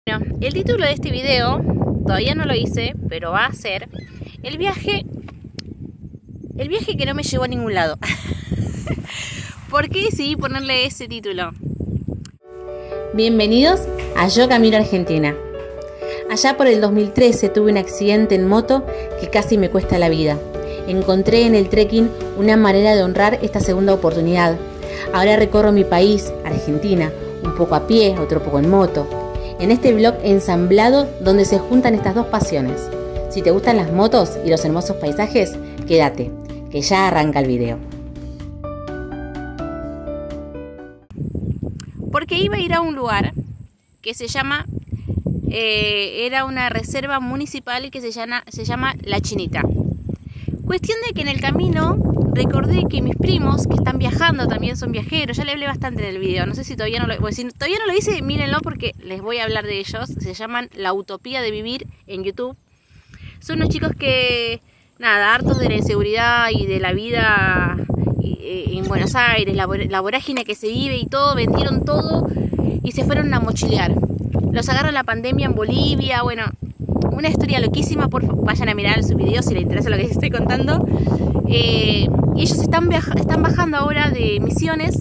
Bueno, el título de este video todavía no lo hice, pero va a ser el viaje que no me llevó a ningún lado. ¿Por qué decidí ponerle ese título? Bienvenidos a Yo Camino Argentina. Allá por el 2013 tuve un accidente en moto que casi me cuesta la vida. Encontré en el trekking una manera de honrar esta segunda oportunidad. Ahora recorro mi país, Argentina, un poco a pie, otro poco en moto. En este vlog ensamblado donde se juntan estas dos pasiones. Si te gustan las motos y los hermosos paisajes, quédate, que ya arranca el video. Porque iba a ir a un lugar que se llama, era una reserva municipal que se llama La Chinita. Cuestión de que en el camino recordé que mis primos que están viajando también son viajeros. Ya le hablé bastante en el video, no sé si todavía no lo hice, mírenlo porque les voy a hablar de ellos. Se llaman La Utopía de Vivir en YouTube. Son unos chicos que, nada, hartos de la inseguridad y de la vida en Buenos Aires, la vorágine que se vive y todo, vendieron todo y se fueron a mochilear. Los agarra la pandemia en Bolivia, bueno, una historia loquísima. Por favor, vayan a mirar sus videos si les interesa lo que les estoy contando. Y ellos están bajando ahora de Misiones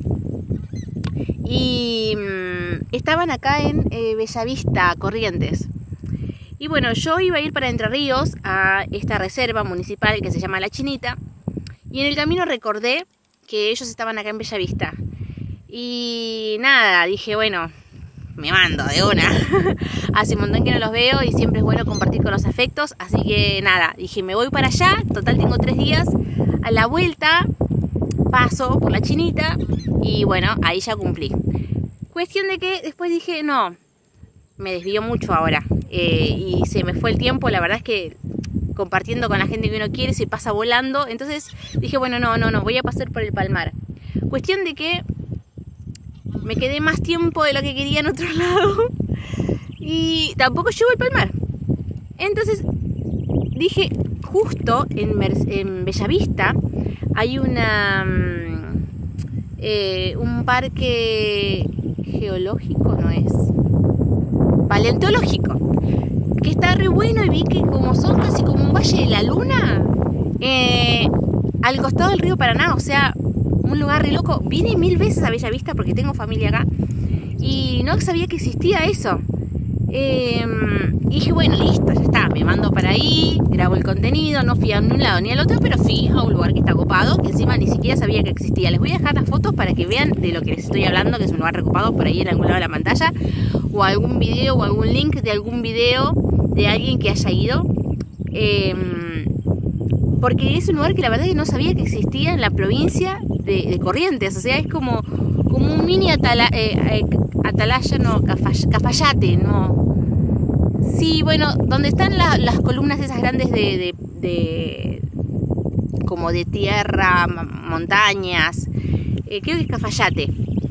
y estaban acá en Bellavista, Corrientes. Y bueno, yo iba a ir para Entre Ríos a esta reserva municipal que se llama La Chinita. Y en el camino recordé que ellos estaban acá en Bellavista. Y nada, dije, bueno, me mando de una. Hace un montón que no los veo y siempre es bueno compartir con los afectos. Así que nada, dije, me voy para allá. Total, tengo 3 días. A la vuelta paso por La Chinita y bueno, ahí ya cumplí. Cuestión de que después dije, no, me desvío mucho ahora. Y se me fue el tiempo. La verdad es que compartiendo con la gente que uno quiere se pasa volando. Entonces dije, bueno, no, voy a pasar por el Palmar. Cuestión de que me quedé más tiempo de lo que quería en otro lado y tampoco llego al Palmar. Entonces dije, justo en Bellavista hay un parque geológico, no es, paleontológico, que está re bueno, y vi que como son casi como un valle de la luna al costado del río Paraná, o sea, un lugar re loco. Vine 1000 veces a Bellavista porque tengo familia acá y no sabía que existía eso. Y dije, bueno, listo, ya está, me mando para ahí, grabo el contenido. No fui a un lado ni al otro, pero fui a un lugar que está copado, que encima ni siquiera sabía que existía. Les voy a dejar las fotos para que vean de lo que les estoy hablando, que es un lugar recopado por ahí en algún lado de la pantalla, o algún video o algún link de algún video de alguien que haya ido. Porque es un lugar que la verdad que no sabía que existía en la provincia de Corrientes. O sea, es como un mini atalaya, no, Cafayate, no. Sí, bueno, donde están las columnas esas grandes como de tierra, montañas. Creo que es Cafayate.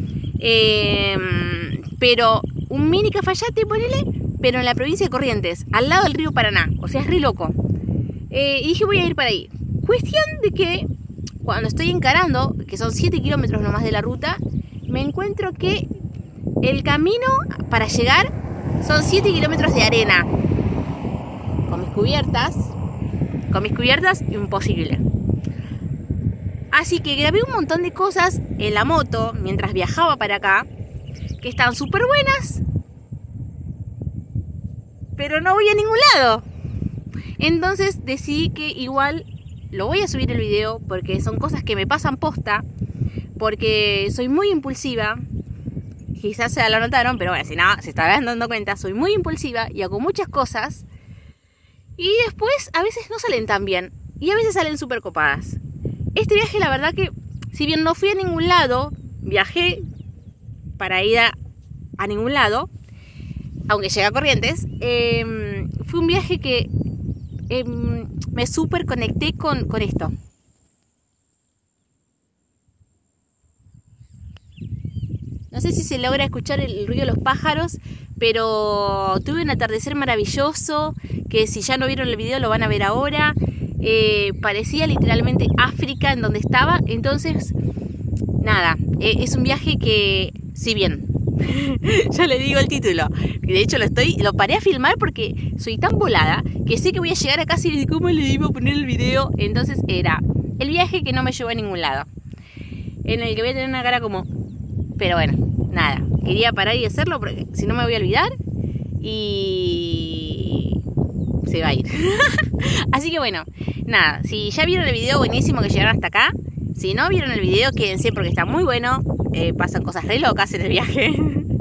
Pero un mini Cafayate, ponele, pero en la provincia de Corrientes, al lado del río Paraná. O sea, es re loco. Y dije, voy a ir para ahí. Cuestión de que cuando estoy encarando, que son 7 kilómetros nomás de la ruta, me encuentro que el camino para llegar son 7 kilómetros de arena. Con mis cubiertas, imposible. Así que grabé un montón de cosas en la moto mientras viajaba para acá, que están súper buenas, pero no voy a ningún lado. Entonces decidí que igual lo voy a subir el video porque son cosas que me pasan posta, porque soy muy impulsiva. Quizás se lo notaron, pero bueno, si no, se estaban dando cuenta, soy muy impulsiva y hago muchas cosas y después a veces no salen tan bien y a veces salen súper copadas. Este viaje, la verdad que, si bien no fui a ningún lado, viajé para ir a ningún lado, aunque llegué a Corrientes. Fue un viaje que me súper conecté con esto. No sé si se logra escuchar el ruido de los pájaros, pero tuve un atardecer maravilloso, que si ya no vieron el video lo van a ver ahora. Parecía literalmente África en donde estaba. Entonces, nada, es un viaje que, si bien Ya le digo el título. De hecho lo paré a filmar porque soy tan volada que sé que voy a llegar a casa y cómo le iba a poner el video. Entonces era el viaje que no me llevó a ningún lado, en el que voy a tener una cara como... Pero bueno, nada, quería parar y hacerlo porque si no me voy a olvidar y se va a ir. Así que bueno, nada, si ya vieron el video, buenísimo que llegaron hasta acá. Si no vieron el video, quédense porque está muy bueno. Pasan cosas re locas en el viaje.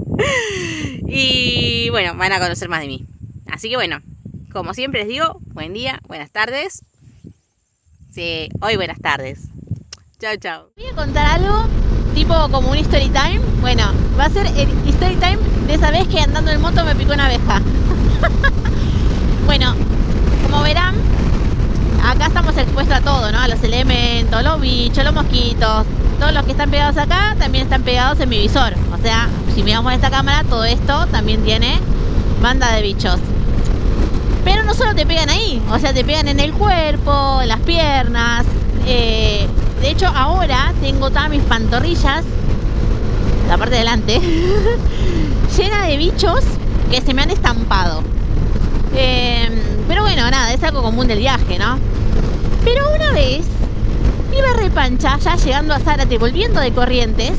Y bueno, van a conocer más de mí. Así que bueno, como siempre les digo, buen día, buenas tardes. Sí, hoy buenas tardes. Chao, chao. Voy a contar algo tipo como un story time. Bueno, va a ser el story time de esa vez que andando en moto me picó una abeja. Bueno, como verán, acá estamos expuestos a todo, ¿no? A los elementos, los bichos, los mosquitos. Todos los que están pegados acá también están pegados en mi visor. O sea, si miramos esta cámara, todo esto también tiene banda de bichos. Pero no solo te pegan ahí, o sea, te pegan en el cuerpo, en las piernas. De hecho, ahora tengo todas mis pantorrillas, la parte de delante, llena de bichos que se me han estampado. Pero bueno, nada, es algo común del viaje, ¿no? Pero una vez iba repancha, ya llegando a Zárate, volviendo de Corrientes,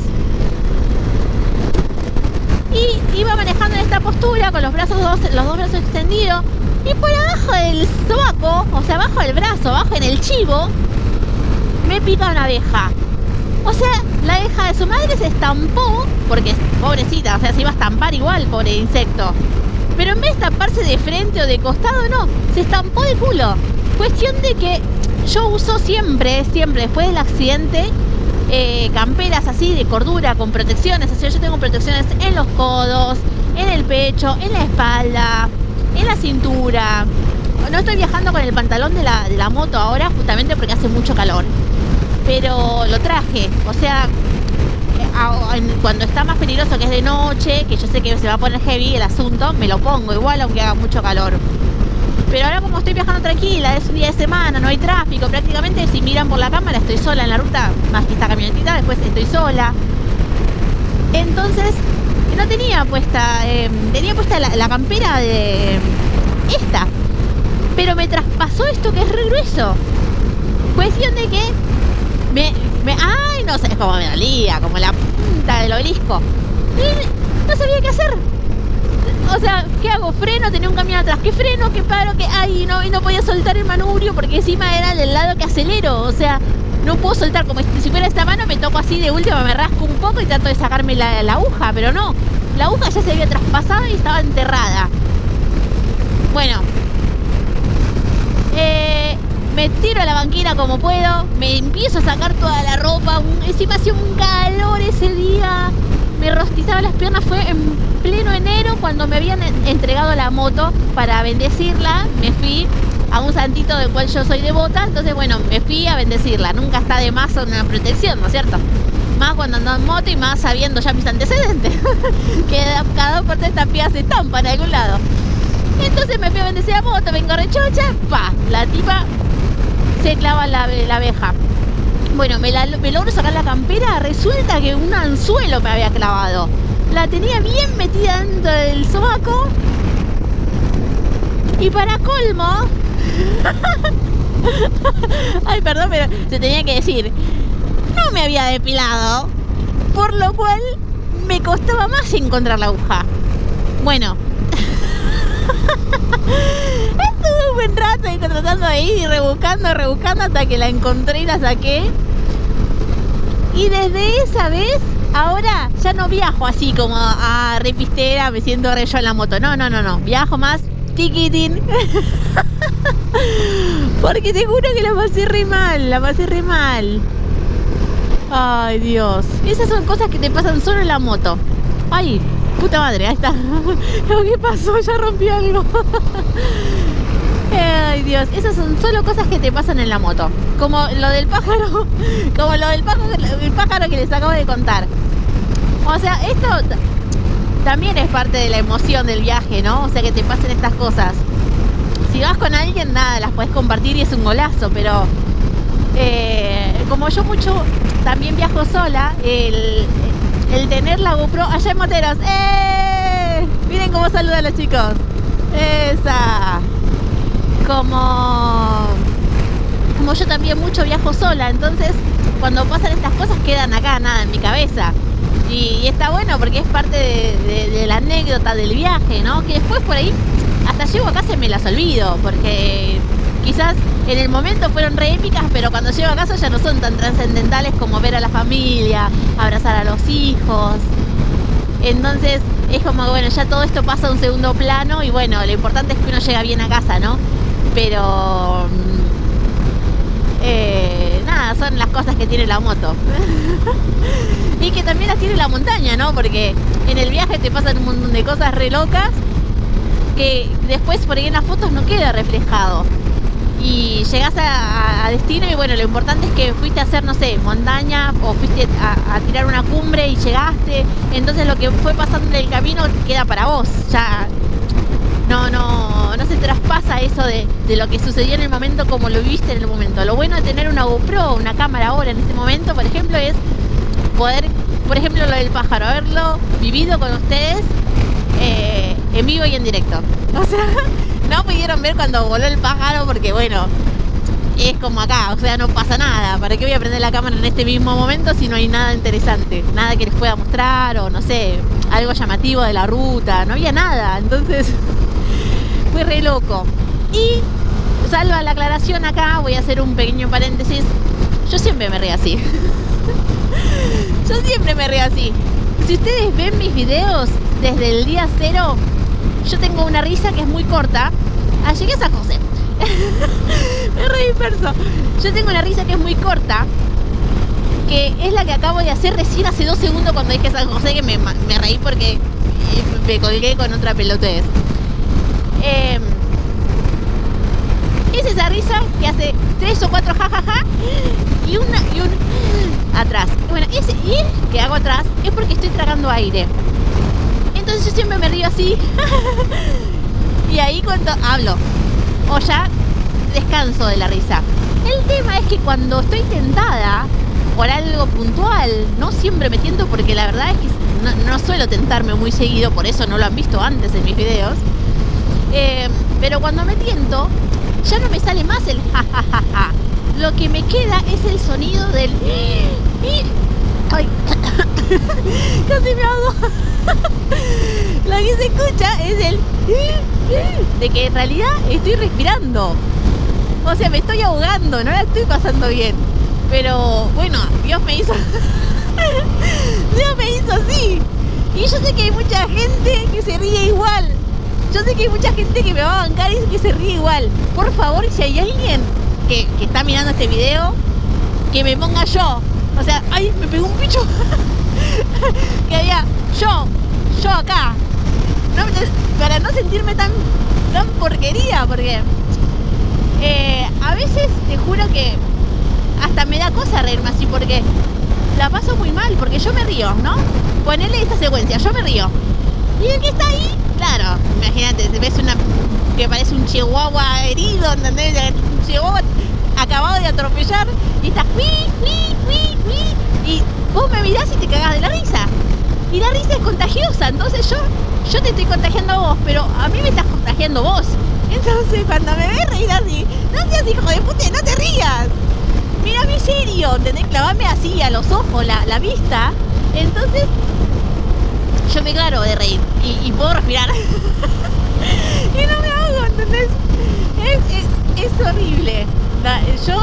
y iba manejando en esta postura con los dos brazos extendidos, y por abajo del sobaco, o sea, abajo del brazo, abajo en el chivo, me pica una abeja. O sea, la abeja de su madre se estampó, porque pobrecita, o sea, se iba a estampar igual, pobre insecto. Pero en vez de estamparse de frente o de costado, no, se estampó de culo. Cuestión de que yo uso siempre, después del accidente, camperas así de cordura con protecciones. O sea, yo tengo protecciones en los codos, en el pecho, en la espalda, en la cintura. No estoy viajando con el pantalón de la moto ahora, justamente porque hace mucho calor. Pero lo traje, o sea, cuando está más peligroso, que es de noche, que yo sé que se va a poner heavy el asunto, me lo pongo igual aunque haga mucho calor. Pero ahora como estoy viajando tranquila, es un día de semana, no hay tráfico, prácticamente si miran por la cámara estoy sola en la ruta, más que esta camionetita, después estoy sola. Entonces no tenía puesta, tenía puesta la campera de esta, pero me traspasó esto que es re grueso. Cuestión de que ay, no sé, es como me dolía, como la punta del obelisco. Y no sabía qué hacer. O sea, ¿qué hago? Freno, tenía un camión atrás. ¿Qué freno? ¿Qué paro? ¿Qué? Ay, no podía soltar el manubrio porque encima era del lado que acelero. O sea, no puedo soltar. Como si fuera esta mano, me toco así de última, me rasco un poco y trato de sacarme la aguja. Pero no, la aguja ya se había traspasado y estaba enterrada. Bueno, me tiro a la banquina como puedo, me empiezo a sacar toda la ropa, encima hacía un calor ese día, me rostizaba las piernas, fue en pleno enero cuando me habían entregado la moto para bendecirla, me fui a un santito del cual yo soy devota, entonces bueno, me fui a bendecirla, nunca está de más una protección, ¿no es cierto? Más cuando ando en moto y más sabiendo ya mis antecedentes, que cada parte de esta pía se estampa en algún lado. Entonces me fui a bendecir la moto, vengo rechocha, pa, la tipa se clava la abeja. Bueno, me logro sacar la campera, resulta que un anzuelo me había clavado. La tenía bien metida dentro del sobaco. Y para colmo... Ay, perdón, pero se tenía que decir. No me había depilado, por lo cual me costaba más encontrar la aguja. Bueno... Estuve un buen rato ahí tratando de ir y rebuscando hasta que la encontré y la saqué. Y desde esa vez, ahora ya no viajo así como a repistera, me siento re yo en la moto. No. Viajo más tiquitín. Porque te juro que la pasé re mal. Ay, Dios. Esas son cosas que te pasan solo en la moto. Ay, puta madre, ahí está. ¿Qué pasó? Ya rompí algo. Ay, Dios, esas son solo cosas que te pasan en la moto. Como lo del pájaro. El pájaro que les acabo de contar. O sea, esto también es parte de la emoción del viaje, ¿no? O sea, que te pasen estas cosas. Si vas con alguien, nada, las puedes compartir y es un golazo. Pero como yo mucho también viajo sola, el tener la GoPro allá en Moteros. Miren cómo saludan los chicos. Esa. Como yo también mucho viajo sola, entonces cuando pasan estas cosas quedan acá, nada, en mi cabeza. Y está bueno porque es parte de la anécdota del viaje, ¿no? Que después por ahí, hasta llego a casa y me las olvido, porque quizás en el momento fueron re épicas, pero cuando llego a casa ya no son tan trascendentales como ver a la familia, abrazar a los hijos. Entonces es como, bueno, ya todo esto pasa a un segundo plano y bueno, lo importante es que uno llega bien a casa, ¿no? Pero nada, son las cosas que tiene la moto. Y que también las tiene la montaña, ¿no? Porque en el viaje te pasan un montón de cosas re locas que después por ahí en las fotos no queda reflejado. Y llegás a destino y bueno, lo importante es que fuiste a hacer, no sé, montaña o fuiste a tirar una cumbre y llegaste. Entonces lo que fue pasando en el camino queda para vos. Ya no se traspasa eso de lo que sucedió en el momento como lo viviste en el momento. Lo bueno de tener una GoPro, una cámara ahora en este momento, por ejemplo, es poder, por ejemplo, lo del pájaro, haberlo vivido con ustedes en vivo y en directo. O sea, no pudieron ver cuando voló el pájaro porque, bueno, es como acá, o sea, no pasa nada. ¿Para qué voy a prender la cámara en este mismo momento si no hay nada interesante? Nada que les pueda mostrar o, no sé, algo llamativo de la ruta. No había nada, entonces fue re loco. Y, salva la aclaración acá, voy a hacer un pequeño paréntesis. Yo siempre me río así. Yo siempre me río así. Si ustedes ven mis videos desde el día 0, yo tengo una risa que es muy corta. Llegué a San José. Me re disperso. Yo tengo una risa que es muy corta, que es la que acabo de hacer recién hace 2 segundos cuando dije San José, que me reí porque me colgué con otra pelotudez. Es esa risa que hace 3 o 4 jajaja y un atrás. Bueno, ese ir que hago atrás es porque estoy tragando aire. Entonces yo siempre me río así. Y ahí cuando hablo o ya descanso de la risa. El tema es que cuando estoy tentada por algo puntual, no siempre me tiento, porque la verdad es que no suelo tentarme muy seguido, por eso no lo han visto antes en mis videos. Pero cuando me tiento, ya no me sale más el jajajaja. Lo que me queda es el sonido del... ¡Ay! Casi me ahogo. Lo que se escucha es el... de que en realidad estoy respirando. O sea, me estoy ahogando, no la estoy pasando bien. Pero bueno, Dios me hizo... Dios me hizo así. Y yo sé que hay mucha gente que se ríe igual. Yo sé que hay mucha gente que me va a bancar y que se ríe igual. Por favor, si hay alguien que está mirando este video, que me ponga yo. O sea, ¡ay! Me pegó un bicho. Que había yo acá. No, para no sentirme tan porquería, porque a veces te juro que hasta me da cosa reírme así, porque la paso muy mal, porque yo me río, ¿no? Ponele esta secuencia, yo me río. Y el que está ahí, claro, imagínate, te ves una que parece un chihuahua herido, ¿entendés? Un chihuahua acabado de atropellar y estás y vos me mirás y te cagás de la risa. Y la risa es contagiosa, entonces yo te estoy contagiando a vos, pero a mí me estás contagiando vos. Entonces cuando me ves reír así, no seas hijo de puta, no te rías. Mírame serio, ¿entendés? Clavame así a los ojos, la vista. Entonces yo me claro de reír y puedo respirar. Y no me ahogo, ¿entendés? Es horrible. Yo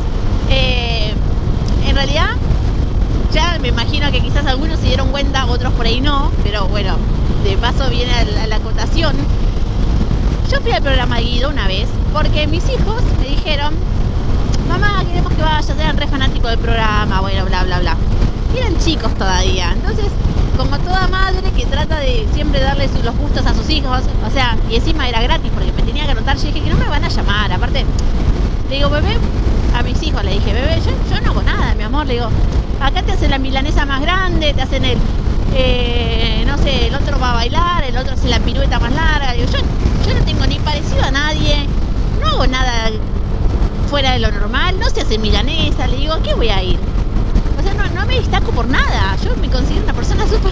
en realidad ya me imagino que quizás algunos se dieron cuenta, otros por ahí no, pero bueno, de paso viene a la acotación. Yo fui al programa de Guido una vez porque mis hijos me dijeron: mamá, queremos que vayas, eran re fanáticos del programa, bueno, bla, bla, bla. Y eran chicos todavía, entonces, como toda madre que trata de siempre darle los gustos a sus hijos, o sea, y encima era gratis porque me tenía que anotar, yo dije que no me van a llamar, aparte, le digo, bebé, a mis hijos le dije, bebé, yo no hago nada, mi amor, le digo, acá te hacen la milanesa más grande, te hacen no sé, el otro va a bailar, el otro hace la pirueta más larga, le digo, yo no tengo ni parecido a nadie, no hago nada fuera de lo normal, no se hace milanesa, le digo, ¿a qué voy a ir? O sea, no me destaco por nada. Yo me considero una persona súper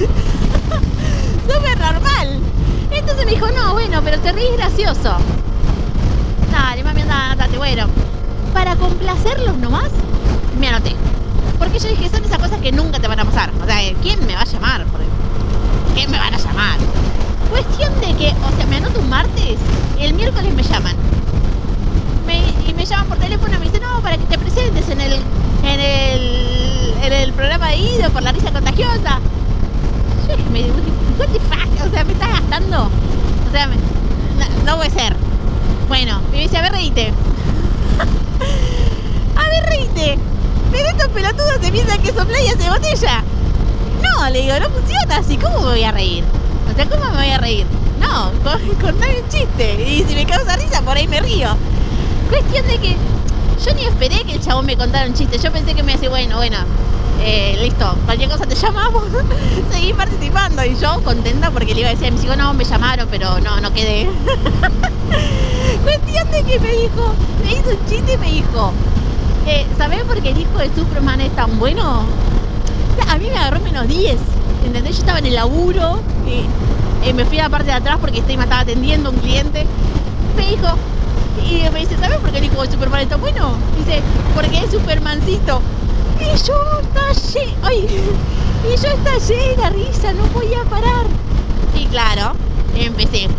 súper normal. Entonces me dijo, no, bueno, pero te ríes gracioso. Dale, mami, andate, bueno. Para complacerlos nomás, me anoté. Porque yo dije, son esas cosas que nunca te van a pasar. O sea, ¿quién me va a llamar? ¿Quién me van a llamar? Cuestión de que, o sea, me anoto un martes, el miércoles me llaman. Y me llaman por teléfono y me dicen, no, para que te presentes en el programa de Ido por la risa contagiosa. Yo dije, me digo, what the fuck, o sea, me estás gastando. O sea, no puede ser. Bueno, y me dice, a ver, reíte. A ver, reíte. Pero estos pelotudos se piensan que son playas de botella. No, le digo, no funciona así, ¿cómo me voy a reír? O sea, ¿cómo me voy a reír? No, contame un chiste. Y si me causa risa, por ahí me río. Cuestión de que yo ni esperé que el chabón me contara un chiste. Yo pensé que me decía, bueno, listo, cualquier cosa te llamamos, seguí participando. Y yo contenta porque le iba a decir a mis hijos, no, me llamaron, pero no quedé. Cuestión de que me hizo un chiste y me dijo, ¿sabés por qué el hijo de Superman es tan bueno? A mí me agarró menos 10, ¿entendés? Yo estaba en el laburo y me fui a la parte de atrás porque me estaba atendiendo un cliente. Me dijo, y me dice, ¿sabes por qué el hijo de Superman es tan bueno? Dice, porque es Supermancito. Y yo estallé de risa, no podía parar. Y claro, empecé.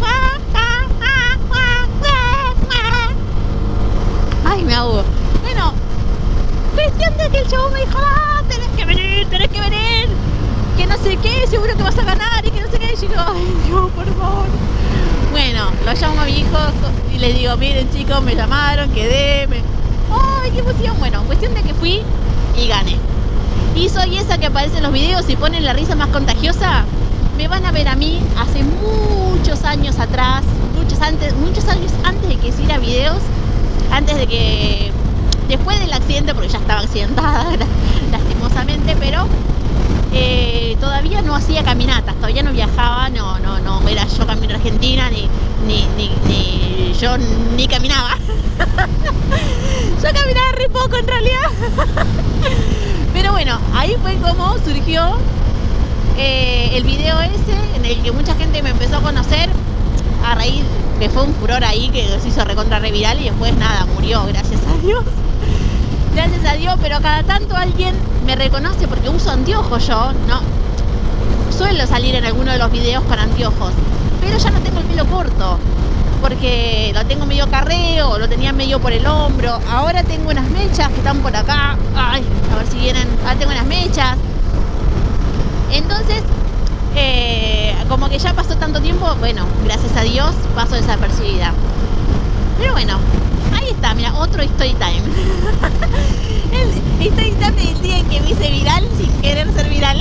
Ay, me ahogo. Bueno, cuestión de que el chavo me dijo, tenés que venir. Que no sé qué, seguro que vas a ganar y que no sé qué. Y yo digo, ay, Dios, por favor. Bueno, lo llamo a mi hijo y le digo, miren chicos, me llamaron, quedé. Ay, qué emoción. Bueno, cuestión de que fui y gané. Y soy esa que aparece en los videos y ponen la risa más contagiosa. Me van a ver a mí hace muchos años atrás, muchos años antes de que hiciera videos, después del accidente, porque ya estaba accidentada lastimosamente, pero todavía no hacía caminatas, todavía no viajaba, no era yo camino a Argentina, ni caminaba. Yo caminaba re poco en realidad. Pero bueno, ahí fue como surgió el video ese en el que mucha gente me empezó a conocer a raíz que fue un furor ahí que se hizo recontra reviral y después nada, murió, gracias a Dios. Gracias a Dios, pero cada tanto alguien me reconoce porque uso anteojos yo, ¿no? Suelo salir en alguno de los videos con anteojos, pero ya no tengo el pelo corto porque lo tengo medio carreo, lo tenía medio por el hombro. Ahora tengo unas mechas que están por acá. Ay, a ver si vienen. Ahora tengo unas mechas. Entonces, como que ya pasó tanto tiempo, bueno, gracias a Dios paso desapercibida. Pero bueno, ahí está, mira, otro story time. El story time del día en que me hice viral sin querer ser viral.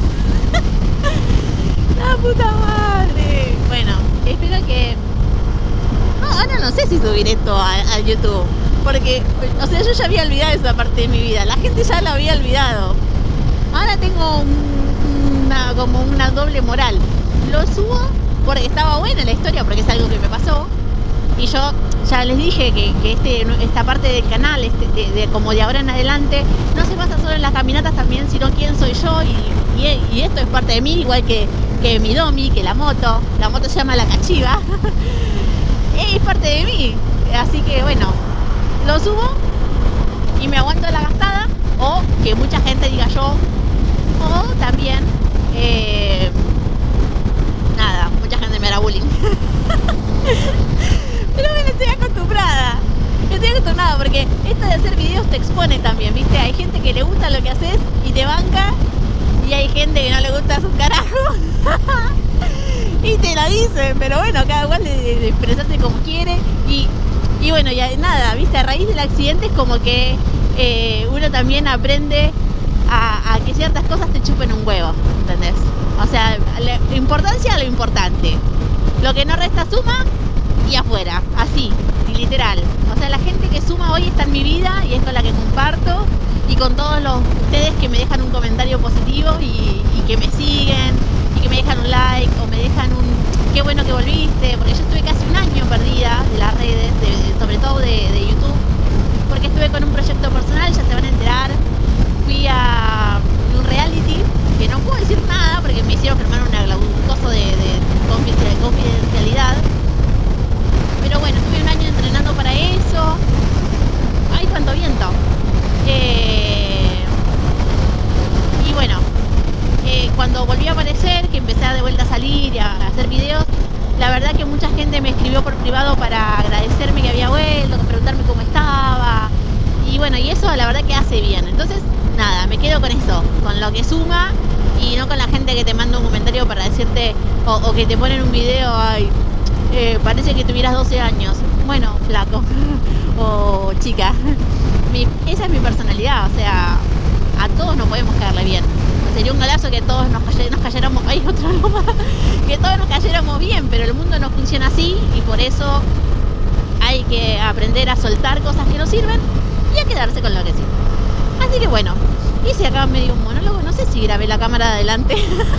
La puta madre. Bueno, espero que... No, ahora no sé si subir esto a YouTube. Porque, o sea, yo ya había olvidado esa parte de mi vida. La gente ya la había olvidado. Ahora tengo como una doble moral. Lo subo porque estaba buena la historia, porque es algo que me pasó. Y yo ya les dije que esta parte del canal, como de ahora en adelante, no se basa solo en las caminatas también, sino quién soy yo. Y esto es parte de mí, igual que mi domi, que la moto. La moto se llama La Cachiva. Es parte de mí. Así que bueno, lo subo y me aguanto la gastada. O que mucha gente diga yo. O también nada, mucha gente me hará bullying. Pero bueno, estoy acostumbrada porque esto de hacer videos te expone también, ¿viste? Hay gente que le gusta lo que haces y te banca, y hay gente que no le gusta un carajo y te la dicen, pero bueno, cada cual de expresarse como quiere. Y bueno, ya nada, ¿viste? A raíz del accidente es como que uno también aprende a que ciertas cosas te chupen un huevo, ¿entendés? O sea, la importancia a lo importante. Lo que no resta suma y afuera, así, literal. O sea, la gente que suma hoy está en mi vida y es con la que comparto, y con todos ustedes que me dejan un comentario positivo y que me siguen y que me dejan un like o me dejan un qué bueno que volviste, porque yo estuve casi un año perdida de las redes, sobre todo de YouTube, porque estuve con un proyecto personal, ya se van a enterar. Fui a verdad que mucha gente me escribió por privado para agradecerme que había vuelto, preguntarme cómo estaba. Y bueno, y eso la verdad que hace bien. Entonces, nada, me quedo con eso, con lo que suma y no con la gente que te manda un comentario para decirte, o que te ponen un video, ay, parece que tuvieras 12 años. Bueno, flaco o chica, esa es mi personalidad, o sea, a todos no podemos caerle bien. Sería un golazo que todos nos cayéramos, ay, otra loma, que todos nos cayéramos bien, pero el mundo no funciona así y por eso hay que aprender a soltar cosas que no sirven y a quedarse con lo que sirve. Así que bueno, hice acá medio un monólogo, no sé si grabé la cámara de adelante.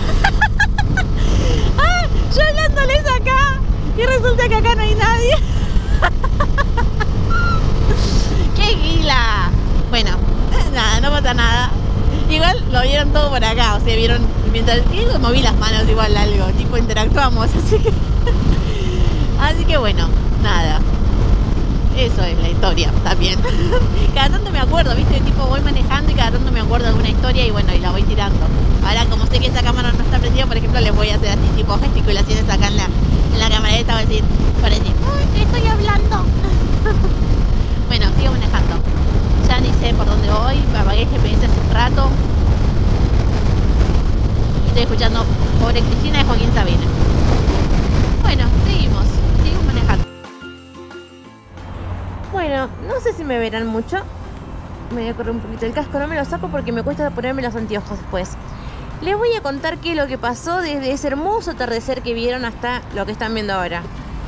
Ah, yo hablándoles acá y resulta que acá no hay nadie. ¡Qué gila! Bueno, nada, no pasa nada. Igual lo vieron todo por acá, o sea, vieron mientras moví las manos igual algo, tipo interactuamos, así que bueno, nada. Eso es la historia también. Cada tanto me acuerdo, ¿viste? Tipo voy manejando y cada tanto me acuerdo de alguna historia y bueno, y la voy tirando. Ahora como sé que esta cámara no está prendida, por ejemplo, les voy a hacer así tipo gesticulaciones acá en la camareta para decir, ¡uy, estoy hablando! Bueno, sigo manejando. Ya ni sé por dónde voy, apagué el GPS hace un rato. Estoy escuchando Pobre Cristina de Joaquín Sabina. Bueno, sigo manejando. Bueno, no sé si me verán mucho. Me voy a correr un poquito el casco, no me lo saco porque me cuesta ponerme los anteojos después. Les voy a contar qué es lo que pasó desde ese hermoso atardecer que vieron hasta lo que están viendo ahora.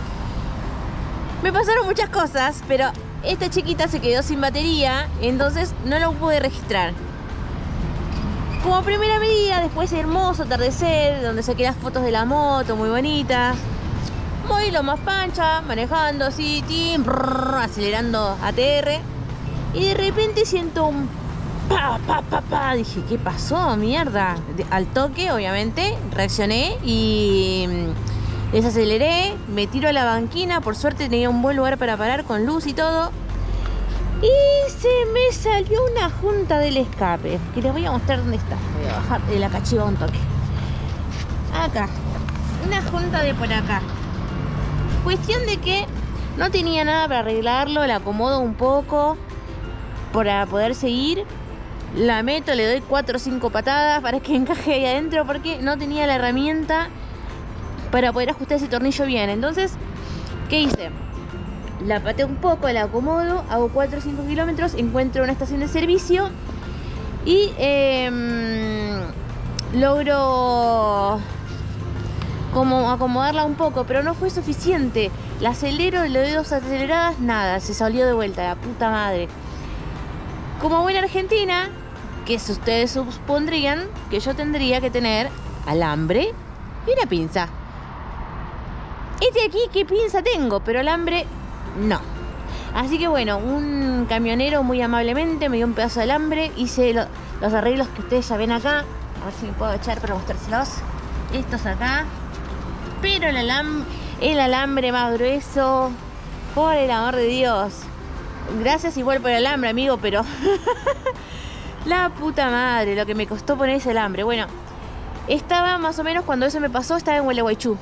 Me pasaron muchas cosas, pero esta chiquita se quedó sin batería, entonces no lo pude registrar. Como primera medida, después de hermoso atardecer, donde saqué las fotos de la moto, muy bonitas. Voy lo más pancha, manejando así, acelerando ATR. Y de repente siento un pa. Dije, ¿qué pasó? Mierda. Al toque, obviamente, reaccioné y desaceleré, me tiro a la banquina. Por suerte tenía un buen lugar para parar con luz y todo. Y se me salió una junta del escape, que les voy a mostrar dónde está. Voy a bajar de la cachiva un toque. Acá, una junta de por acá. Cuestión de que no tenía nada para arreglarlo, la acomodo un poco para poder seguir. La meto, le doy 4 o 5 patadas para que encaje ahí adentro porque no tenía la herramienta para poder ajustar ese tornillo bien. Entonces, ¿qué hice? La pateo un poco, la acomodo, hago 4 o 5 kilómetros, encuentro una estación de servicio y logro como acomodarla un poco, pero no fue suficiente. La acelero, le doy 2 aceleradas, nada, se salió de vuelta, la puta madre. Como buena argentina, que si ustedes supondrían que yo tendría que tener alambre y una pinza. Aquí, ¿qué pinza tengo? Pero alambre, no. Así que bueno, un camionero muy amablemente me dio un pedazo de alambre, hice los arreglos que ustedes ya ven acá. A ver si me puedo echar para mostrárselos. Estos acá. Pero el alambre más grueso, por el amor de Dios. Gracias igual por el alambre, amigo, pero la puta madre, lo que me costó poner ese alambre. Bueno, estaba más o menos cuando eso me pasó, estaba en Gualeguaychú.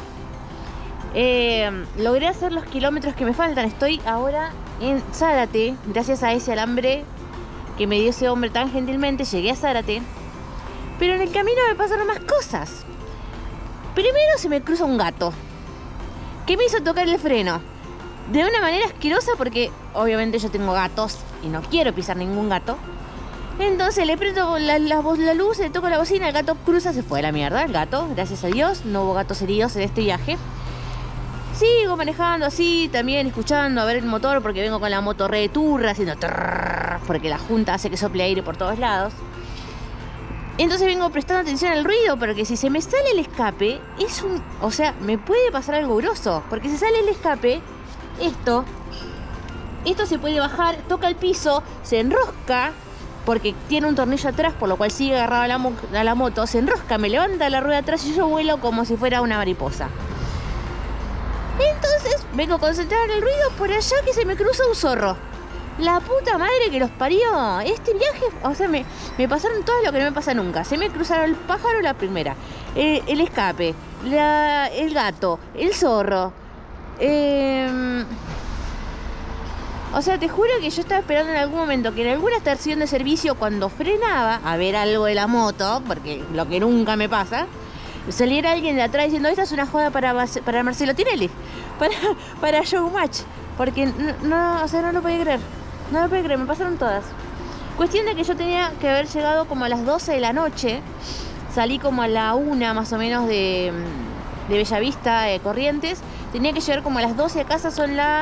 Logré hacer los kilómetros que me faltan. Estoy ahora en Zárate, gracias a ese alambre que me dio ese hombre tan gentilmente. Llegué a Zárate, pero en el camino me pasaron más cosas. Primero se me cruza un gato que me hizo tocar el freno de una manera asquerosa porque obviamente yo tengo gatos y no quiero pisar ningún gato. Entonces le prendo la luz, le toco la bocina, el gato cruza, se fue a la mierda. El gato, gracias a Dios, no hubo gatos heridos en este viaje. Sigo manejando así, también escuchando a ver el motor porque vengo con la moto re turra, haciendo trrr, porque la junta hace que sople aire por todos lados. Entonces vengo prestando atención al ruido, porque si se me sale el escape, o sea, me puede pasar algo grosso. Porque si sale el escape, esto se puede bajar, toca el piso, se enrosca, porque tiene un tornillo atrás, por lo cual sigue agarrado a la moto, se enrosca, me levanta la rueda atrás y yo vuelo como si fuera una mariposa. Entonces vengo concentrada en el ruido, por allá que se me cruza un zorro. La puta madre que los parió. Este viaje, o sea, me pasaron todo lo que no me pasa nunca. Se me cruzaron el pájaro la primera, el escape, el gato, el zorro. O sea, te juro que yo estaba esperando en algún momento que en alguna estación de servicio, cuando frenaba a ver algo de la moto, porque lo que nunca me pasa, saliera alguien de atrás diciendo: esta es una joda para Marcelo Tinelli, para Showmatch. Porque no, o sea, no lo podía creer. No lo podía creer, me pasaron todas. Cuestión de que yo tenía que haber llegado como a las 12 de la noche. Salí como a la 1 más o menos de Bellavista, Corrientes. Tenía que llegar como a las 12 a casa, son la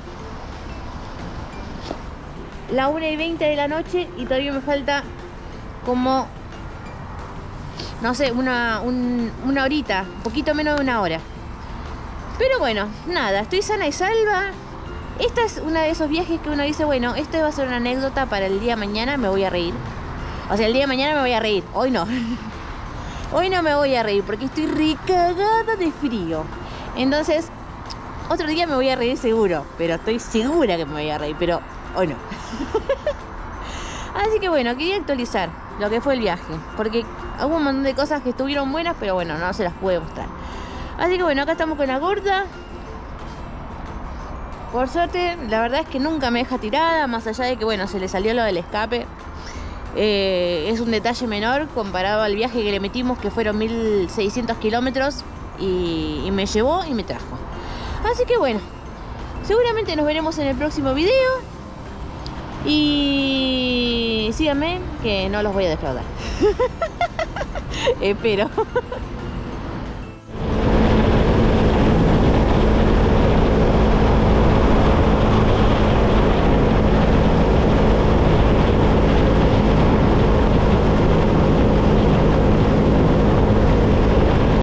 1:20 de la noche y todavía me falta como, no sé, una horita, un poquito menos de una hora. Pero bueno, nada, estoy sana y salva. Esta es una de esos viajes que uno dice: bueno, esto va a ser una anécdota para el día de mañana, me voy a reír. O sea, el día de mañana me voy a reír, hoy no. Hoy no me voy a reír porque estoy recagada de frío. Entonces, otro día me voy a reír seguro, pero estoy segura que me voy a reír, pero hoy no. Así que bueno, quería actualizar lo que fue el viaje, porque hubo un montón de cosas que estuvieron buenas, pero bueno, no se las pude mostrar. Así que bueno, acá estamos con la gorda. Por suerte, la verdad es que nunca me deja tirada, más allá de que bueno, se le salió lo del escape. Es un detalle menor comparado al viaje que le metimos, que fueron 1600 kilómetros, y me llevó y me trajo. Así que bueno, seguramente nos veremos en el próximo video. Y síganme, que no los voy a defraudar. Espero.